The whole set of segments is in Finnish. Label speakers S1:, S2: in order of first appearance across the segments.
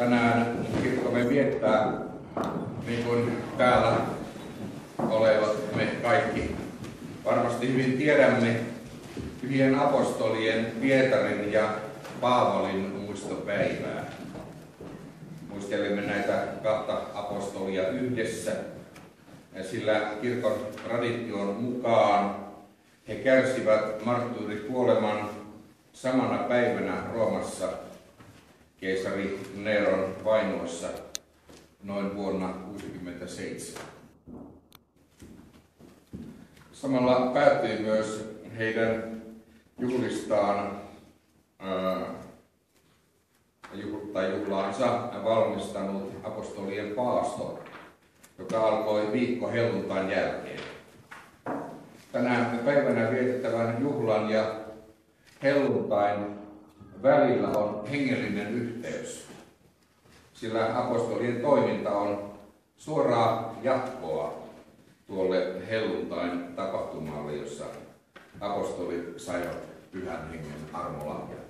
S1: Tänään kirkkomme viettää, niin kuin täällä olevat me kaikki varmasti hyvin tiedämme, pyhien apostolien Pietarin ja Paavalin muistopäivää. Muistelemme näitä kahta apostolia yhdessä, sillä kirkon tradition mukaan he kärsivät marttyyrikuoleman samana päivänä Roomassa keisari Neron vainoissa noin vuonna 1967. Samalla päättyi myös heidän juhlaansa valmistanut apostolien paasto, joka alkoi viikko helluntain jälkeen. Tänä päivänä vietettävän juhlan ja helluntain välillä on hengellinen yhteys, sillä apostolien toiminta on suoraa jatkoa tuolle helluntain tapahtumalle, jossa apostolit saivat pyhän hengen armolahjan.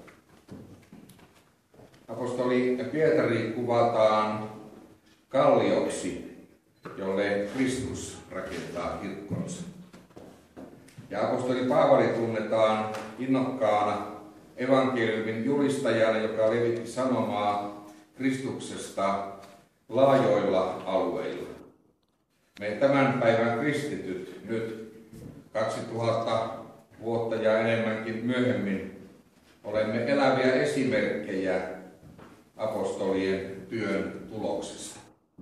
S1: Apostoli Pietari kuvataan kallioksi, jolle Kristus rakentaa kirkkonsa. Ja apostoli Paavali tunnetaan innokkaana evankeliumin julistajana, joka levitti sanomaa Kristuksesta laajoilla alueilla. Me tämän päivän kristityt nyt 2000 vuotta ja enemmänkin myöhemmin olemme eläviä esimerkkejä apostolien työn tuloksesta.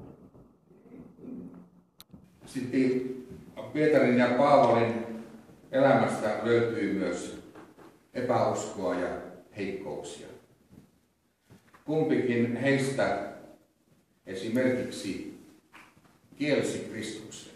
S1: Sitten Pietarin ja Paavalin elämästä löytyy myös epäuskoa ja heikkouksia. Kumpikin heistä esimerkiksi kielsi Kristuksen.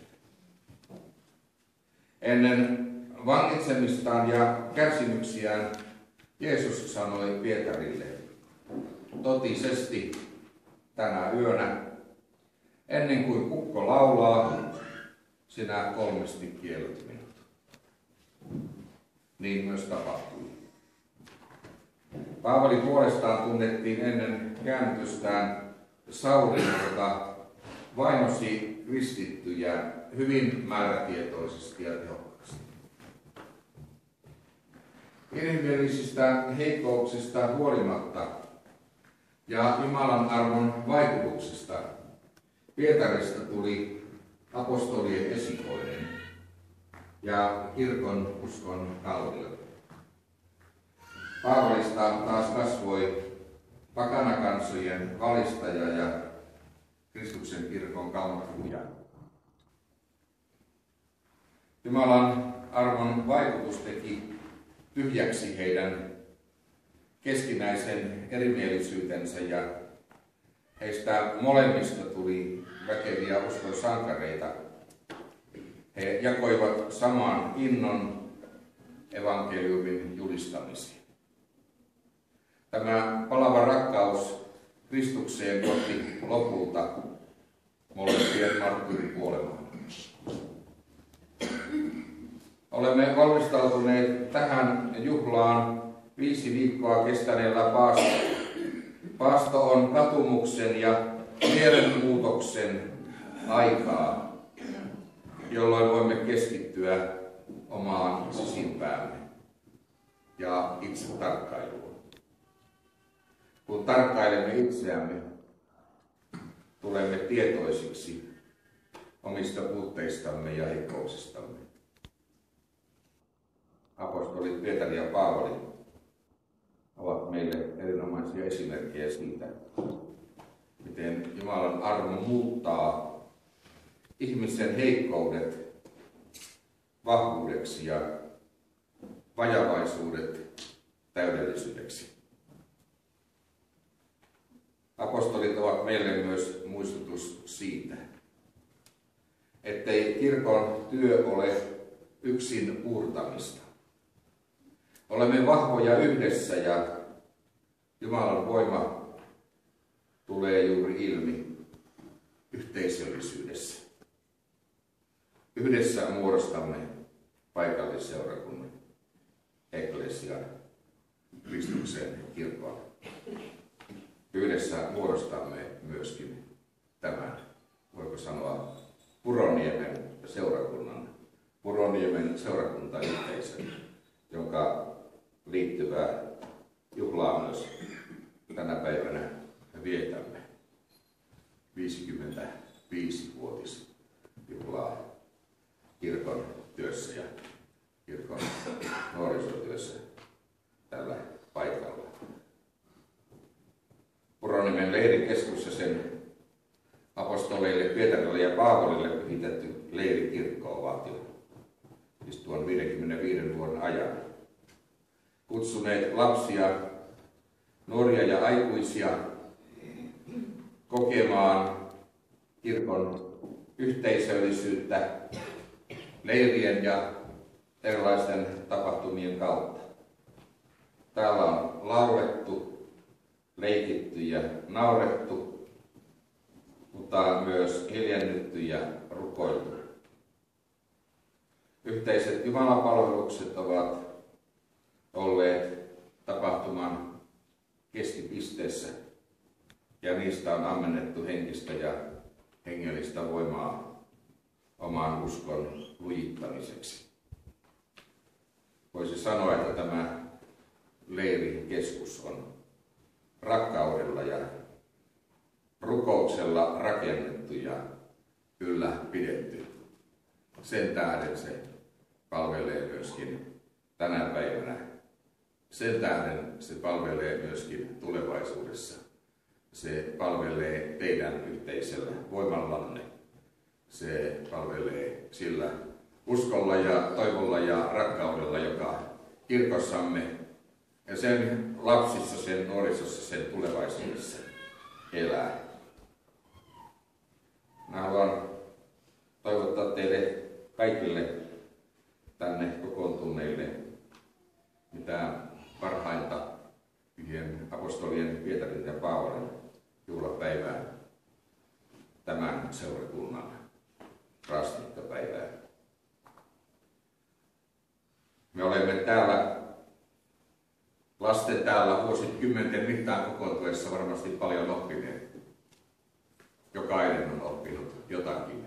S1: Ennen vangitsemistaan ja kärsimyksiään Jeesus sanoi Pietarille: totisesti tänä yönä, ennen kuin kukko laulaa, sinä 3 kiellät minut. Niin myös tapahtui. Paavali puolestaan tunnettiin ennen käännytystään Saulina, joka vainosi kristittyjä hyvin määrätietoisesti ja tehokkaasti. Inhimillisistä heikkouksista huolimatta ja Jumalan armon vaikutuksesta Pietarista tuli apostolien esikoinen ja kirkon uskon kallio. Paavalista taas kasvoi pakanakansojen valistaja ja Kristuksen kirkon kammatkuja. Jumalan armon vaikutus teki tyhjäksi heidän keskinäisen erimielisyytensä ja heistä molemmista tuli väkeviä uskon sankareita. He jakoivat saman innon evankeliumin julistamiseen. Tämä palava rakkaus Kristukseen johti lopulta molempien marttyyrikuolemaan. Olemme valmistautuneet tähän juhlaan 5 viikkoa kestäneellä paastolla. Paasto on katumuksen ja mielenmuutoksen aikaa, jolloin voimme keskittyä omaan sisimpäämme ja itse tarkkailuun. Kun tarkkailemme itseämme, tulemme tietoisiksi omista puutteistamme ja heikkouksistamme. Apostolit Pietari ja Paavali ovat meille erinomaisia esimerkkejä siitä, miten Jumalan armo muuttaa ihmisen heikkoudet vahvuudeksi ja vajavaisuudet täydellisyydeksi. Apostolit ovat meille myös muistutus siitä, ettei kirkon työ ole yksin puurtamista. Olemme vahvoja yhdessä ja Jumalan voima tulee juuri ilmi yhteisöllisyydessä. Yhdessä muodostamme paikallisseurakunnan, ekklesian, Kristuksen kirkon. Pyydän yhdessä muodostamme myöskin tämän, voiko sanoa, Puroniemen seurakuntayhteisön, jonka liittyvää juhlaa myös tänä päivänä vietämme. 55-vuotisjuhlaa kirkon työssä ja kirkon nuorisotyössä tällä paikalla. Puroniemen leirikeskus ja sen apostoleille Pietarille ja Paavolille pyhitetty leirikirkko ovat jo tuon 55 vuoden ajan kutsuneet lapsia, nuoria ja aikuisia kokemaan kirkon yhteisöllisyyttä leirien ja erilaisten tapahtumien kautta. Täällä on laulettu, leikitty ja naurettu, mutta myös hiljennytty ja rukoiltu. Yhteiset jumalapalvelukset ovat olleet tapahtuman keskipisteessä ja niistä on ammennettu henkistä ja hengellistä voimaa oman uskon lujittamiseksi. Voisi sanoa, että tämä leirikeskus on rakkaudella ja rukouksella rakennettu ja ylläpidetty. Sen tähden se palvelee myöskin tänä päivänä. Sen tähden se palvelee myöskin tulevaisuudessa. Se palvelee teidän yhteisellä voimallanne. Se palvelee sillä uskolla ja toivolla ja rakkaudella, joka kirkossamme ja sen lapsissa, sen nuorisossa, sen tulevaisuudessa elää. Mä haluan toivottaa teille kaikille tänne kokoontuneille mitä parhainta pyhien apostolien Pietarin ja Paavolin juhlapäivää, tämän seurakunnan rastikkapäivää. Me olemme lasten täällä vuosikymmenten mittaan kokoontuessa varmasti paljon oppineet. Jokainen on oppinut jotakin.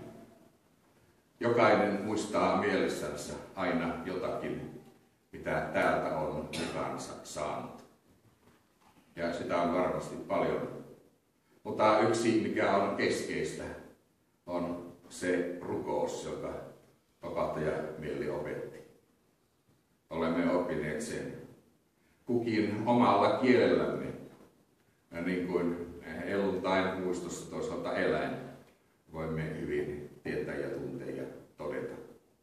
S1: Jokainen muistaa mielessänsä aina jotakin, mitä täältä on mukaansa saanut. Ja sitä on varmasti paljon. Mutta yksi, mikä on keskeistä, on se rukous, joka vapahtaja mieli opetti. Olemme oppineet sen kukin omalla kielellämme, ja niin kuin helluntain muistossa toisaalta eläin, voimme hyvin tietää ja tuntea ja todeta.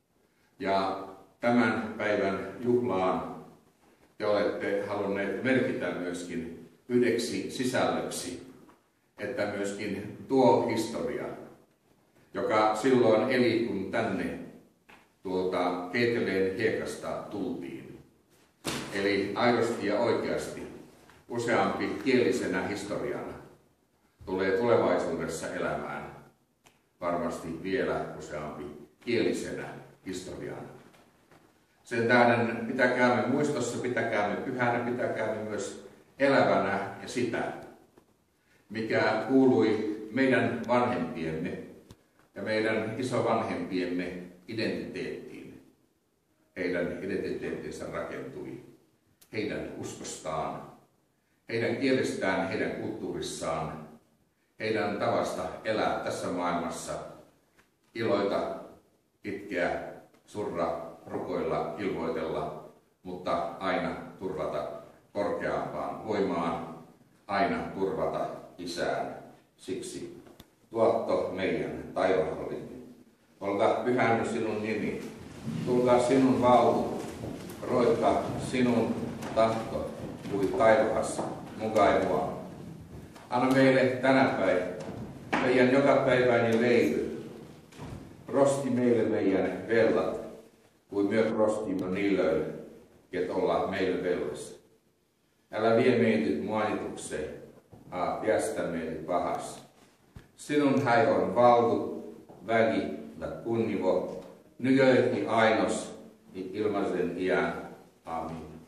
S1: Ja tämän päivän juhlaan te olette halunneet merkitä myöskin yhdeksi sisällöksi, että myöskin tuo historia, joka silloin eli, kun tänne tuolta Keiteleen hiekasta tultiin. Eli aidosti ja oikeasti useampi kielisenä historiana tulee tulevaisuudessa elämään varmasti vielä useampi kielisenä historiana. Sen tähden pitäkäämme muistossa, pitäkäämme pyhänä, pitäkäämme myös elävänä ja sitä, mikä kuului meidän vanhempiemme ja meidän isovanhempiemme identiteettiin. Heidän identiteettinsä rakentui heidän uskostaan, heidän kielestään, heidän kulttuurissaan, heidän tavasta elää tässä maailmassa, iloita, itkeä, surra, rukoilla, ilmoitella, mutta aina turvata korkeampaan voimaan, aina turvata Isään. Siksi tuotto meidän taivaallinen. Olkaa pyhänny sinun nimi, tulkaa sinun valtu, roikka sinun tahto, kuin taivaassa mukailua. Anna meille tänä päivänä meidän jokapäiväinen leivä. Rosti meille meidän vellat, kuin myös rostimme niille, ket olla meille vellassa. Älä vie meitä maanitukseen, piästä meitä pahassa. Sinun häi on valtu, vägi ja kunnivo, nyköihin ainos, ilmaisen iän. Amin.